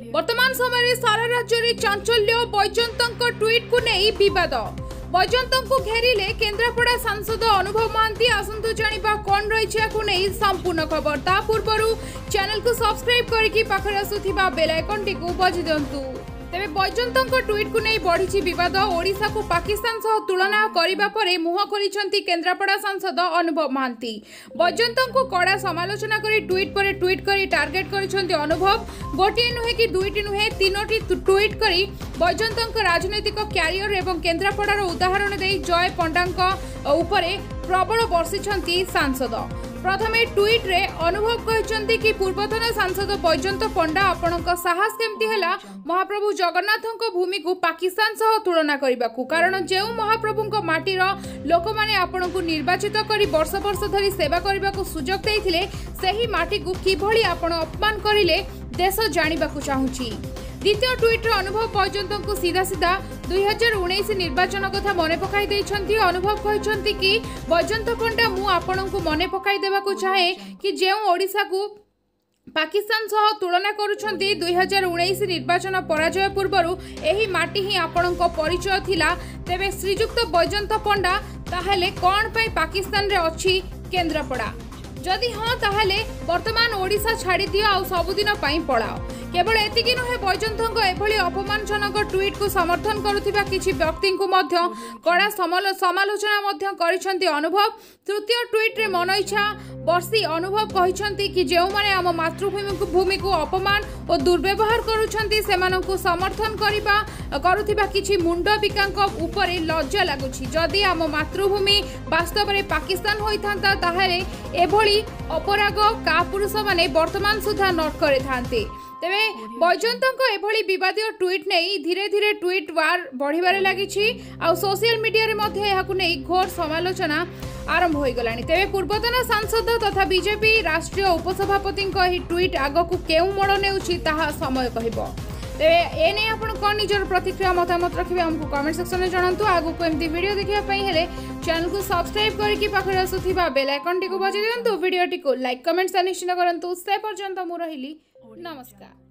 वर्तमान समय सारा राज्य में चांचल्य बैजयंत ट्वीट को नहीं बद बैजयंत को घेरिले केन्द्रापड़ा सांसद अनुभव महांती आसतु जाना कौन रही नहीं संपूर्ण खबर ता पूर्व चैनल को सब्सक्राइब करके पाखर आसुथिबा बेल आइकन टी को बजी दिंतु। तेरे बैजयंत ट्वीट को नहीं बढ़ी विवाद ओडिशा को पाकिस्तान सह तुलना करने पर मुह खोली केन्द्रापड़ा सांसद अनुभव महांती बैजयंत को कड़ा समालोचना कर ट्वीट पर ट्वीट कर टार्गेट कर अनुभव गोटे नुहे कि दुईटी नुहे तीनोटी ट्वीट कर बैजयंत राजनैतिक क्यारियर एवं केन्द्रापड़ार उदाहरण दे जय पंडा उपरे प्रबल बर्षिंट सांसद। प्रथमे ट्वीट रे अनुभव कहते कि पूर्वतन सांसद बैजयंत पंडा आपणक साहस केमती हैला महाप्रभु जगन्नाथ भूमि को पाकिस्तान सह तुलना करने को कारण जो महाप्रभु माटीर लोक मैंने आपण को निर्वाचित कर वर्ष वर्ष धरी सेवा करने को सुजोग देते सही माटी को किभली आपण अपमान करिले देश जानिबा को चाहूची। द्वितीय ट्वीट अनुभव बैजयंत को सीधा सीधा 2019 निर्वाचन कथा मन पकाई देछंती। अनुभव कहते कि बैजयंत पंडा मु आपण को मन पकाई देवा को चाहे कि जो ओडिशा को पाकिस्तान सह तुलना करुछंती 2019 निर्वाचन पराजय पूर्वरु एही माटी ही आपणक परिचय थिला तेबे श्रीजुक्त बैजयंत पंडा ताहेले कोन पई पाकिस्तान रे अछि केन्द्रापड़ा जदि हाँ ताहेले वर्तमान ओडिशा छाड़ी दियो आ सबुदिन पई पळाओ। केवल एतिकी नुहे बैजयंत एभली अपमानजनक ट्वीट को समर्थन करुथिबा किछि व्यक्ति को मध्य कड़ा समालोचना करिसेंती अनुभव। तृतीय ट्वीट रे मन इच्छा बर्षी अनुभव कहिसेंती कि जो माने आम मातृभूमि को अपमान और दुर्व्यवहार करुछंती सेमानंकु समर्थन करुथिबा किछि मुंड बिकांक उपरे लज्जा लागुछि। जदि आम मातृभूमि वास्तव में पाकिस्तान होइथांता ताहारे एभली अपराग का पुरुष माने वर्तमान सुधा नोट करे थांते। तेबे बैजयंत एभली विवादीय ट्वीट नहीं धीरे धीरे ट्वीट वार बढ़िबारे लागिछि आ सोशल मीडिया रे मध्ये एहाकु नहीं घोर समालोचना आरंभ हो गलानी। तेबे पूर्वतन सांसद तथा बीजेपी राष्ट्रीय उपसभापति ट्वीट आगकू केउ मोड़ नेउछि ताहा समय कहबो। तेबे एने आपण कोन निजर प्रतिक्रिया मतामत रखिबे हमको कमेंट सेक्शन में जणांतु। आगकू एमती वीडियो देखिया पई हेले चैनल को सब्सक्राइब करके पाखर आसुथिबा बेल आइकन टी को बजाय दियंतु। वीडियो टी को लाइक कमेंट निश्चित करंतु। से पर्यंत मु रहिली नमस्कार।